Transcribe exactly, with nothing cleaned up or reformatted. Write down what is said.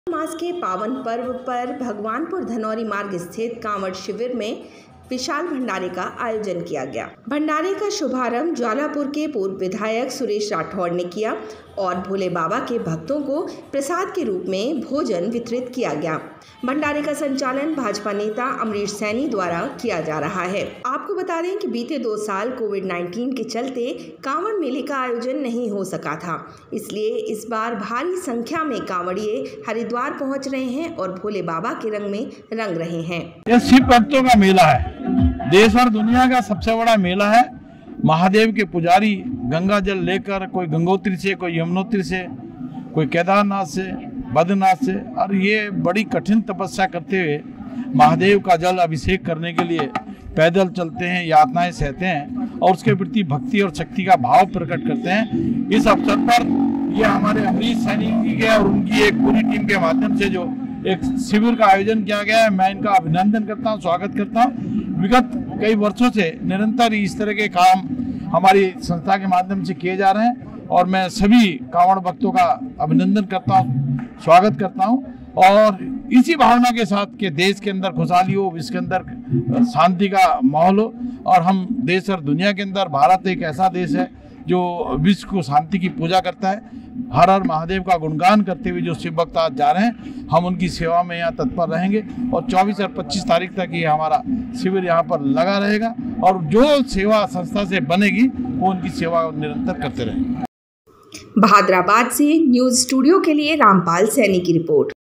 मास के पावन पर्व पर भगवानपुर धनौरी मार्ग स्थित कांवड़ शिविर में विशाल भंडारे का आयोजन किया गया। भंडारे का शुभारंभ ज्वालापुर के पूर्व विधायक सुरेश राठौड़ ने किया और भोले बाबा के भक्तों को प्रसाद के रूप में भोजन वितरित किया गया। भंडारे का संचालन भाजपा नेता अमरीश सैनी द्वारा किया जा रहा है। आपको बता दें कि बीते दो साल कोविड उन्नीस के चलते कांवड़ मेले का आयोजन नहीं हो सका था, इसलिए इस बार भारी संख्या में कांवड़िए हरिद्वार पहुंच रहे हैं और भोले बाबा के रंग में रंग रहे हैं। यह शिव भक्तों का मेला है, देश और दुनिया का सबसे बड़ा मेला है। महादेव के पुजारी गंगा जल लेकर, कोई गंगोत्री से, कोई यमुनोत्री से, कोई केदारनाथ से, बद्रीनाथ से, और ये बड़ी कठिन तपस्या करते हुए महादेव का जल अभिषेक करने के लिए पैदल चलते हैं, यातनाएं सहते हैं और उसके प्रति भक्ति और शक्ति का भाव प्रकट करते हैं। इस अवसर पर ये हमारे अमरीश सैनी जी के और उनकी एक पूरी टीम के माध्यम से जो एक शिविर का आयोजन किया गया है, मैं इनका अभिनंदन करता हूं, स्वागत करता हूं। विगत कई वर्षों से निरंतर इस तरह के काम हमारी संस्था के माध्यम से किए जा रहे हैं और मैं सभी कांवड़ भक्तों का अभिनंदन करता हूं, स्वागत करता हूं और इसी भावना के साथ कि देश के अंदर खुशहाली हो, विश्व के अंदर शांति का माहौल हो और हम देश और दुनिया के अंदर, भारत एक ऐसा देश है जो विश्व को शांति की पूजा करता है। हर हर महादेव का गुणगान करते हुए जो शिव भक्त आज जा रहे हैं, हम उनकी सेवा में यहाँ तत्पर रहेंगे और चौबीस और पच्चीस तारीख तक ये हमारा शिविर यहाँ पर लगा रहेगा और जो सेवा संस्था से बनेगी वो उनकी सेवा निरंतर करते रहेंगे। बहादुराबाद से न्यूज़ स्टूडियो के लिए रामपाल सैनी की रिपोर्ट।